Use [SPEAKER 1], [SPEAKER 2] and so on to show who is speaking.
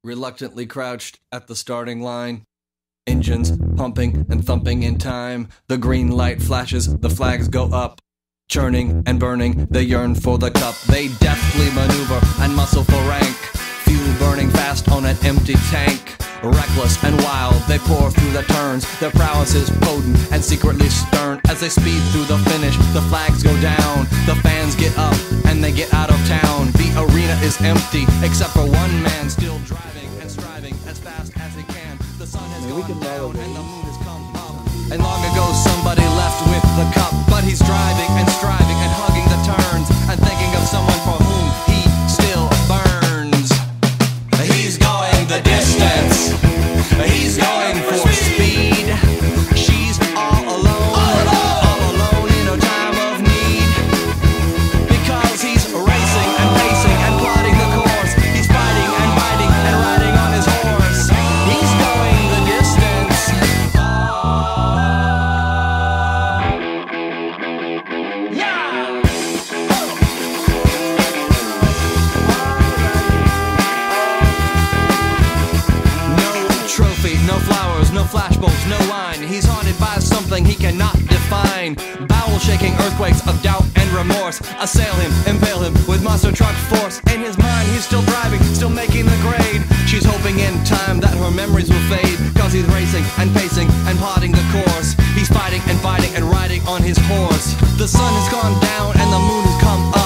[SPEAKER 1] reluctantly crouched at the starting line. Engines pumping and thumping in time. The green light flashes, the flags go up. Churning and burning, they yearn for the cup. They deftly maneuver and muscle for rank. Fuel burning fast on an empty tank. Reckless and wild, they pour through the turns. Their prowess is potent and secretly stern. As they speed through the finish, the flags go down. The fans get up and they get out of town. The arena is empty, except for one man still driving and striving as fast as he can. The sun has gone down and the moon has come up. And long ago somebody left with the cup. But he's driving and striving and hugging the turns and thinking of someone for whom he still burns. He's going the distance. He's going for speed. She's all alone in a time of need. Because he's racing and pacing and plotting the course. He's fighting and biting and riding on his horse. He's going the distance. Yeah! Trophy, no flowers, no flashbulbs, no wine. He's haunted by something he cannot define. Bowel-shaking earthquakes of doubt and remorse assail him, impale him with monster truck force. In his mind, he's still driving, still making the grade. She's hoping in time that her memories will fade. Cause he's racing and pacing and plotting the course. He's fighting and fighting and riding on his horse. The sun has gone down and the moon has come up.